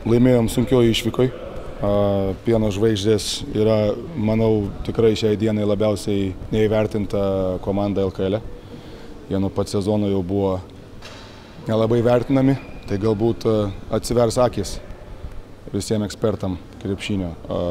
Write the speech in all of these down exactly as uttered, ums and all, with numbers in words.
Laimėjom sunkioji išvykoj. Pieno žvaigždės yra, manau, tikrai šiai dienai labiausiai neįvertinta komanda L K L. Jie nuo pat sezono jau buvo nelabai vertinami, tai galbūt atsivers akis visiems ekspertam krepšinio.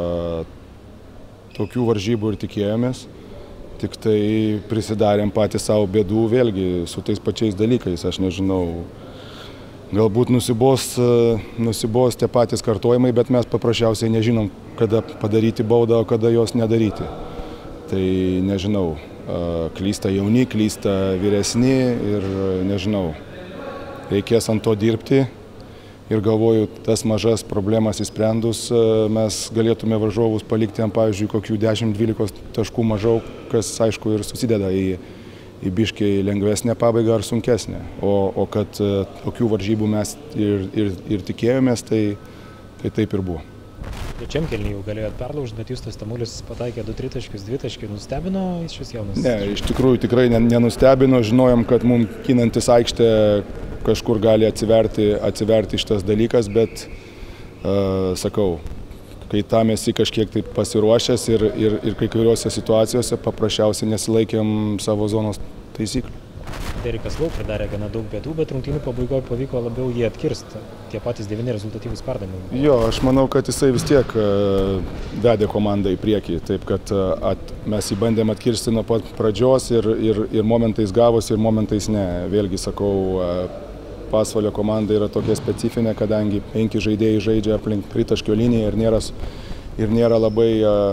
Tokių varžybų ir tikėjomės, tik tai prisidarėm patys savo bėdų vėlgi su tais pačiais dalykais, aš nežinau. Galbūt nusibos, nusibos tie patys kartojimai, bet mes paprasčiausiai nežinom, kada padaryti baudą, o kada jos nedaryti. Tai nežinau, klysta jauni, klysta vyresni ir nežinau, reikės ant to dirbti ir galvoju, tas mažas problemas įsprendus mes galėtume varžovus palikti ant, pavyzdžiui, kokių dešimt dvylikos taškų mažiau, kas aišku ir susideda į į biškį lengvesnę pabaigą ar sunkesnę. O, o kad tokių varžybų mes ir, ir, ir tikėjomės, tai, tai taip ir buvo. Trečiam kėliny jau galėjot perlaužti, bet Justas Tamulis pataikė du tritaškius, dvitaškį. Nustebino šis jaunas? Ne, iš tikrųjų tikrai nenustebino. Žinojom, kad mums kinantis aikštė kažkur gali atsiverti, atsiverti šitas dalykas, bet uh, sakau, kai tam esi kažkiek taip pasiruošęs ir, ir, ir kai kuriuose situacijose paprasčiausiai nesilaikėm savo zonos taisyklių. Derikas Vau pridarė gana daug bėdų, bet rungtynių pabaigoje pavyko labiau jį atkirsti. Tie patys devyni rezultatyvūs perdavimai. Jo, aš manau, kad jisai vis tiek uh, vedė komandą į priekį, taip kad uh, at, mes jį bandėm atkirsti nuo pat pradžios ir, ir, ir momentais gavosi, ir momentais ne. Vėlgi sakau, uh, Pasvalio komanda yra tokia specifinė, kadangi penki žaidėjai žaidžia aplink tritaškio liniją ir nėra, ir nėra, labai,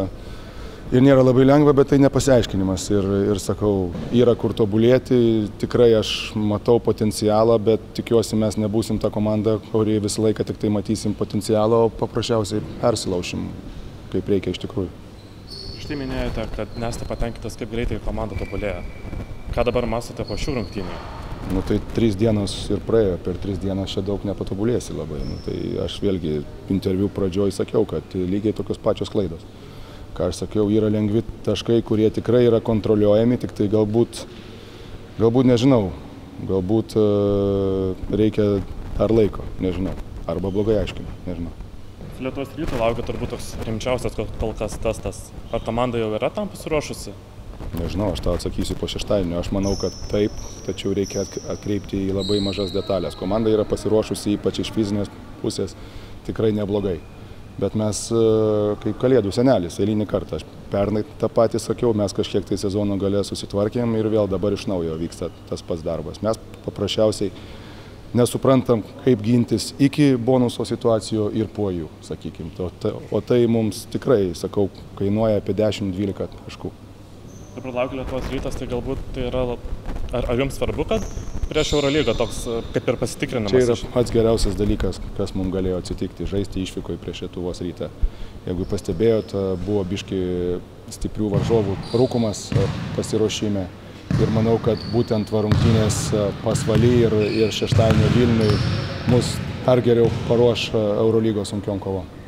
ir nėra labai lengva, bet tai nepasiaiškinimas. Ir, ir sakau, yra kur tobulėti, tikrai aš matau potencialą, bet tikiuosi mes nebūsim ta komanda, kuri visą laiką tik tai matysim potencialą, o paprasčiausiai persilaušim, kaip reikia iš tikrųjų. Štai minėjote, kad nesate patenkintas, kaip greitai komanda tobulėja. Ką dabar mąstote po šių rungtynių? Nu tai trys dienos ir praėjo, per tris dienas čia daug nepatobulėsi labai. Nu, tai aš vėlgi interviu pradžioj sakiau, kad lygiai tokios pačios klaidos. Ką aš sakiau, yra lengvi taškai, kurie tikrai yra kontroliuojami, tik tai galbūt, galbūt nežinau, galbūt uh, reikia dar laiko, nežinau, arba blogai aiškinu, nežinau. Lietuvos Ryto laukia turbūt toks rimčiausias kol kas testas. Ar komanda jau yra tam pasiruošusi? Nežinau, aš tau atsakysiu po šeštadienio. Aš manau, kad taip, tačiau reikia atkreipti į labai mažas detalės. Komanda yra pasiruošusi, ypač iš fizinės pusės, tikrai neblogai. Bet mes kaip kalėdų senelis, eilinį kartą. Aš pernai tą patį sakiau, mes kažkiek tai sezono gale susitvarkėm ir vėl dabar iš naujo vyksta tas pats darbas. Mes paprasčiausiai nesuprantam, kaip gintis iki bonuso situacijų ir po jų, sakykim. O tai mums tikrai, sakau, kainuoja apie dešimt dvylika taškų. Dabar laukia Lietuvos Rytas, tai galbūt tai yra, ar, ar jums svarbu, kad prieš Eurolygą toks kaip ir pasitikrinimas? Čia yra pats geriausias dalykas, kas mums galėjo atsitikti, žaisti išvykoje prieš Lietuvos Rytą. Jeigu pastebėjot, buvo biški stiprių varžovų trūkumas pasiruošime ir manau, kad būtent rungtynės Pasvaly ir, ir šeštadienio Vilniuj mus dar geriau paruoš Eurolygos sunkiom kovom.